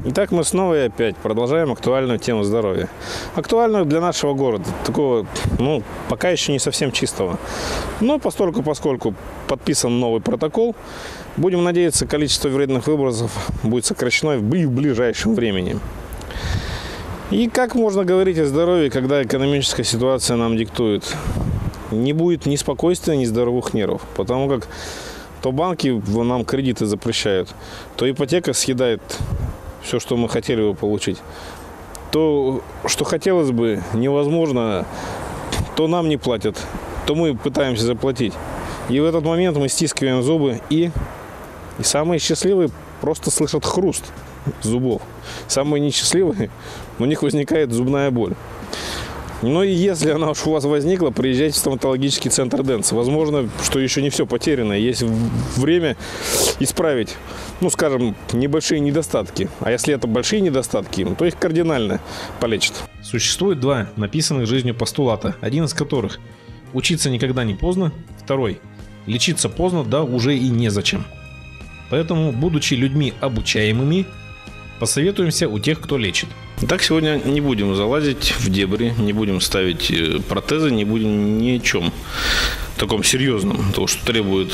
Итак, мы снова и опять продолжаем актуальную тему здоровья. Актуальную для нашего города, такого, пока еще не совсем чистого. Но поскольку подписан новый протокол, будем надеяться, количество вредных выбросов будет сокращено в ближайшем времени. И как можно говорить о здоровье, когда экономическая ситуация нам диктует? Не будет ни спокойствия, ни здоровых нервов, потому как то банки нам кредиты запрещают, то ипотека съедает все, что мы хотели бы получить. То, что хотелось бы, невозможно, то нам не платят, то мы пытаемся заплатить. И в этот момент мы стискиваем зубы, и самые счастливые просто слышат хруст зубов. Самые несчастливые, у них возникает зубная боль. Но и если она уж у вас возникла, приезжайте в стоматологический центр Дэнс. Возможно, что еще не все потеряно. Есть время исправить, небольшие недостатки. А если это большие недостатки, то их кардинально полечат. Существует два написанных жизнью постулата. Один из которых – учиться никогда не поздно. Второй – лечиться поздно, да уже и незачем. Поэтому, будучи людьми обучаемыми, посоветуемся у тех, кто лечит. Итак, сегодня не будем залазить в дебри, не будем ставить протезы, не будем ни о чем таком серьезном, того, что требует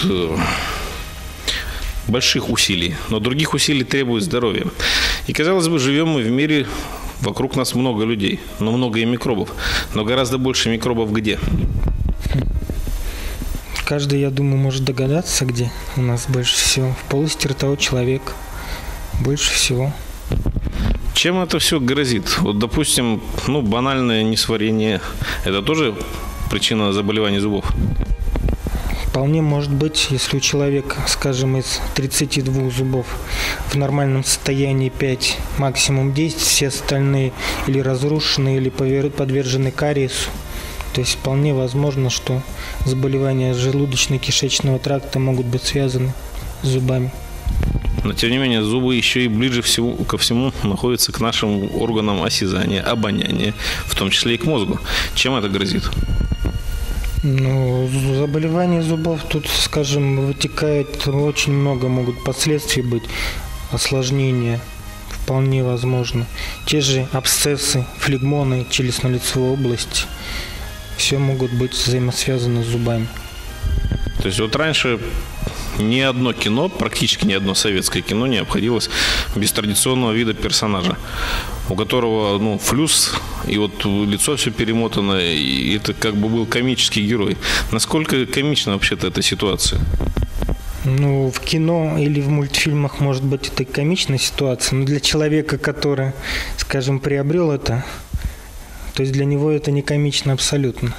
больших усилий. Но других усилий требует здоровье. И, казалось бы, живем мы в мире, вокруг нас много людей, но много и микробов. Но гораздо больше микробов где? Каждый, я думаю, может догадаться, где у нас больше всего. В полости ротового человека. Больше всего. Чем это все грозит? Вот, допустим, банальное несварение. Это тоже причина заболеваний зубов? Вполне может быть, если у человека, скажем, из 32 зубов в нормальном состоянии 5, максимум 10, все остальные или разрушены, или подвержены кариесу. То есть вполне возможно, что заболевания желудочно-кишечного тракта могут быть связаны с зубами. Но, тем не менее, зубы еще и ближе ко всему находятся к нашим органам осязания, обоняния, в том числе и к мозгу. Чем это грозит? Заболевания зубов тут, скажем, вытекает очень много, могут последствий быть, осложнения, вполне возможно. Те же абсцессы, флегмоны челюстно-лицевой области, все могут быть взаимосвязаны с зубами. То есть вот раньше ни одно кино, практически ни одно советское кино не обходилось без традиционного вида персонажа, у которого флюс, и вот лицо все перемотано, и это как бы был комический герой. Насколько комична вообще-то эта ситуация? В кино или в мультфильмах, может быть, это комичная ситуация, но для человека, который, скажем, приобрел это, то есть для него это не комично абсолютно.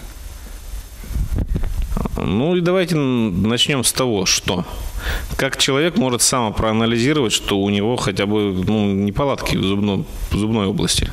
И давайте начнем с того, что как человек может сам проанализировать, что у него хотя бы неполадки в зубной области.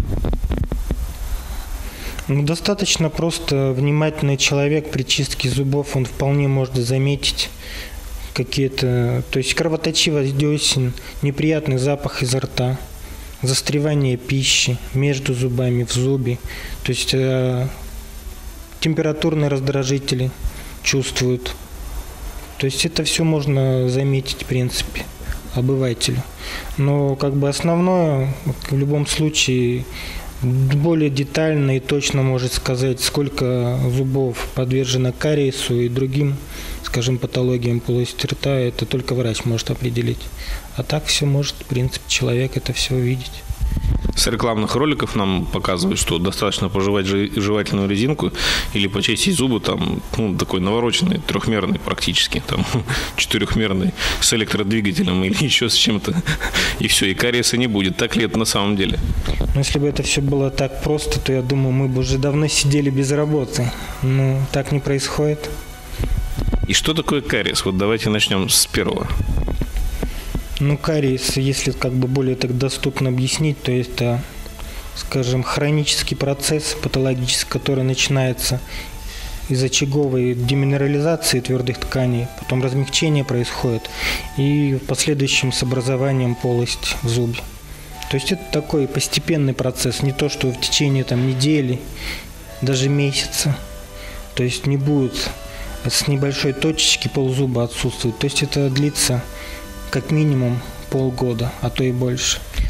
Достаточно просто внимательный человек при чистке зубов, он вполне может заметить какие-то, то есть кровоточивость десен, неприятный запах изо рта, застревание пищи между зубами, в зубе, то есть температурные раздражители чувствуют. То есть это все можно заметить, в принципе, обывателю. Но основное, в любом случае, более детально и точно может сказать, сколько зубов подвержено кариесу и другим, скажем, патологиям полости рта, это только врач может определить. А так все может, в принципе, человек это все увидеть. С рекламных роликов нам показывают, что достаточно пожевать жевательную резинку или почистить зубы, такой навороченный, трехмерный практически, четырехмерный, с электродвигателем или еще с чем-то, и все, и кариеса не будет. Так ли это на самом деле? Если бы это все было так просто, то я думаю, мы бы уже давно сидели без работы. Но так не происходит. И что такое кариес? Вот давайте начнем с первого. Кариес, если более так доступно объяснить, то это, скажем, хронический процесс патологический, который начинается из очаговой деминерализации твердых тканей, потом размягчение происходит и в последующем с образованием полости в зубе. То есть это такой постепенный процесс, не то, что в течение недели, даже месяца. То есть не будет с небольшой точечки ползуба отсутствовать. То есть это длится как минимум полгода, а то и больше.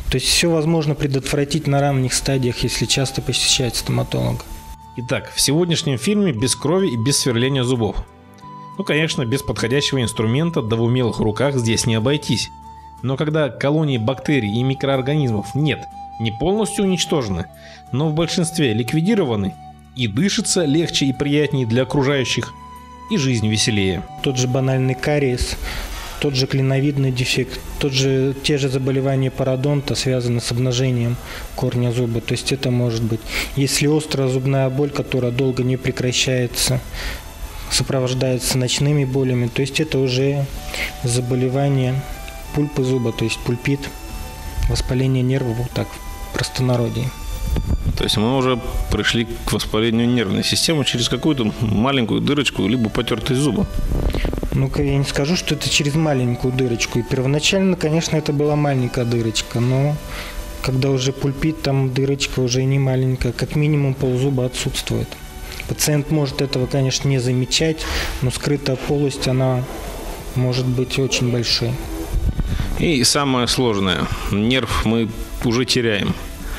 То есть все возможно предотвратить на ранних стадиях, если часто посещать стоматолога. Итак, в сегодняшнем фильме без крови и без сверления зубов. Ну, конечно, без подходящего инструмента да в умелых руках здесь не обойтись. Но когда колонии бактерий и микроорганизмов нет, не полностью уничтожены, но в большинстве ликвидированы, и дышится легче и приятнее для окружающих, и жизнь веселее. Тот же банальный кариес, тот же клиновидный дефект, те же заболевания пародонта связаны с обнажением корня зуба. То есть это может быть, если острая зубная боль, которая долго не прекращается, сопровождается ночными болями, то есть это уже заболевание пульпы зуба, то есть пульпит, воспаление нервов, вот так в простонародье. То есть мы уже пришли к воспалению нервной системы через какую-то маленькую дырочку, либо потертость зуба. Ну-ка, я не скажу, что это через маленькую дырочку. И первоначально, конечно, это была маленькая дырочка, но когда уже пульпит, там дырочка уже не маленькая, как минимум ползуба отсутствует. Пациент может этого, конечно, не замечать, но скрытая полость, она может быть очень большой. И самое сложное, нерв мы уже теряем.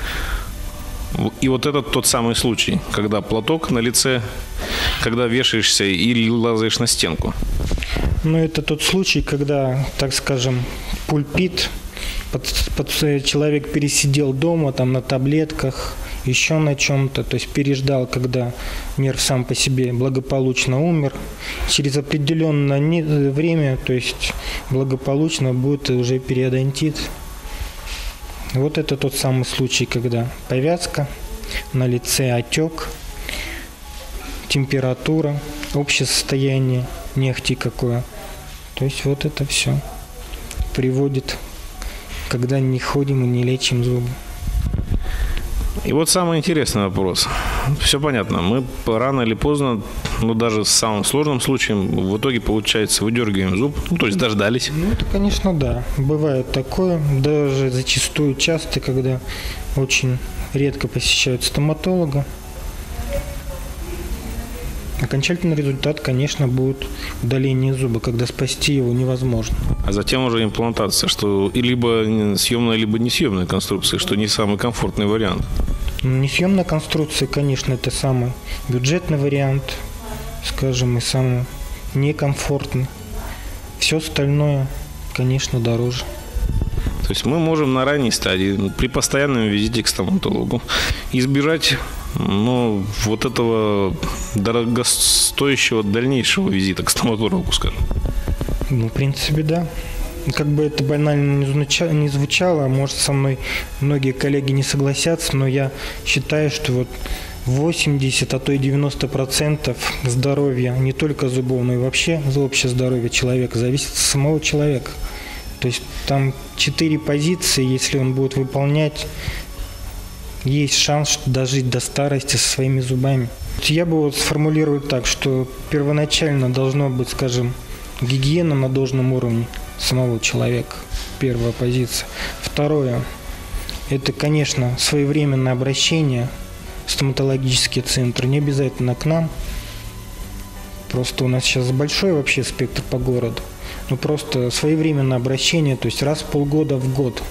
И вот это тот самый случай, когда платок на лице, когда вешаешься или лазаешь на стенку. Ну, это тот случай, когда, так скажем, пульпит, человек пересидел дома, там, на таблетках, еще на чем-то, то есть переждал, когда нерв сам по себе благополучно умер. Через определенное время, то есть благополучно будет уже периодонтит. Вот это тот самый случай, когда повязка, на лице отек, температура, общее состояние, нехти какое. То есть вот это все приводит, когда не ходим и не лечим зубы. И вот самый интересный вопрос. Все понятно, мы рано или поздно, ну даже с самым сложным случаем, в итоге, получается, выдергиваем зуб, ну то есть дождались. Ну это, конечно, да. Бывает такое, даже зачастую часто, когда очень редко посещают стоматолога. Окончательный результат, конечно, будет удаление зуба, когда спасти его невозможно. А затем уже имплантация, что и либо съемная, либо несъемная конструкция, что не самый комфортный вариант. Несъемная конструкция, конечно, это самый бюджетный вариант, скажем, и самый некомфортный. Все остальное, конечно, дороже. То есть мы можем на ранней стадии, при постоянном визите к стоматологу, избежать вот этого дорогостоящего дальнейшего визита к стоматологу, скажем. Ну, в принципе, да. Как бы это банально не звучало, может, со мной многие коллеги не согласятся, но я считаю, что вот 80, а то и 90% здоровья, не только зубов, но и вообще общее здоровье человека зависит от самого человека. То есть там 4 позиции, если он будет выполнять, есть шанс дожить до старости со своими зубами. Я бы вот сформулировал так, что первоначально должно быть, скажем, гигиена на должном уровне самого человека. Первая позиция. Второе. Это, конечно, своевременное обращение в стоматологические центры. Не обязательно к нам. Просто у нас сейчас большой вообще спектр по городу. Но просто своевременное обращение, то есть раз в полгода в год.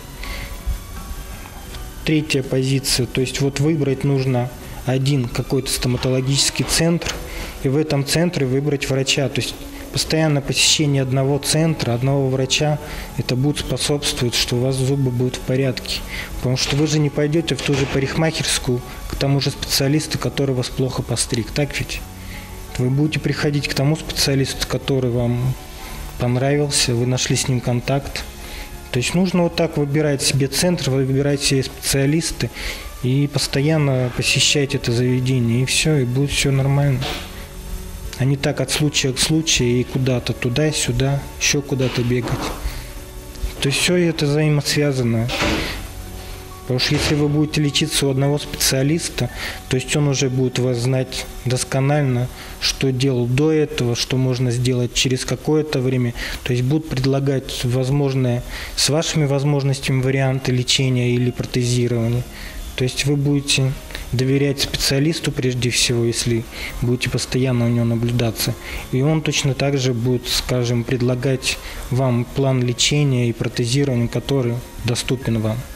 Третья позиция. То есть вот выбрать нужно один какой-то стоматологический центр и в этом центре выбрать врача. То есть постоянное посещение одного центра, одного врача, это будет способствовать, что у вас зубы будут в порядке. Потому что вы же не пойдете в ту же парикмахерскую к тому же специалисту, который вас плохо постриг. Так ведь? Вы будете приходить к тому специалисту, который вам понравился, вы нашли с ним контакт. То есть нужно вот так выбирать себе центр, выбирать себе специалисты и постоянно посещать это заведение, и все, и будет все нормально. А не так от случая к случаю и куда-то туда-сюда, еще куда-то бегать. То есть все это взаимосвязано. Потому что если вы будете лечиться у одного специалиста, то есть он уже будет вас знать досконально, что делал до этого, что можно сделать через какое-то время. То есть будут предлагать возможные с вашими возможностями варианты лечения или протезирования. То есть вы будете доверять специалисту прежде всего, если будете постоянно у него наблюдаться. И он точно так же будет, скажем, предлагать вам план лечения и протезирования, который доступен вам.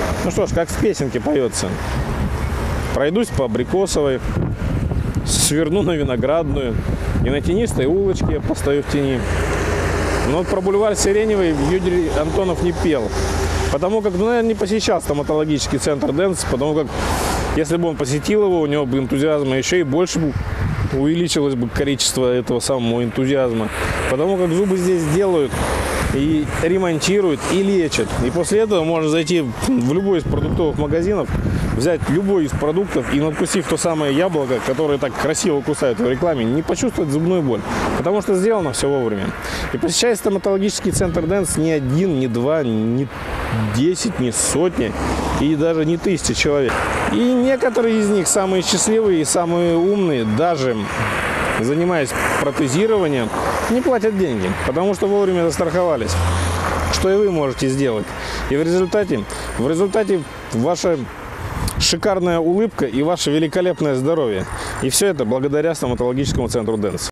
Ну что ж, как в песенке поется. Пройдусь по Абрикосовой, сверну на Виноградную, и на тенистой улочке я постою в тени. Но вот про бульвар Сиреневый Юрий Антонов не пел. Потому как, наверное, не посещал стоматологический центр Дэнс, потому как, если бы он посетил его, у него бы энтузиазма еще и больше бы увеличилось бы количество этого самого энтузиазма. Потому как зубы здесь делают и ремонтируют, и лечат. И после этого можно зайти в любой из продуктовых магазинов, взять любой из продуктов и, надкусив то самое яблоко, которое так красиво кусают в рекламе, не почувствовать зубную боль. Потому что сделано все вовремя. И посещает стоматологический центр Дэнс не один, не два, не 10, не сотни и даже не 1000 человек. И некоторые из них, самые счастливые и самые умные, даже занимаясь протезированием, не платят деньги, потому что вовремя застраховались. Что и вы можете сделать. И в результате ваша шикарная улыбка и ваше великолепное здоровье. И все это благодаря стоматологическому центру Дэнс.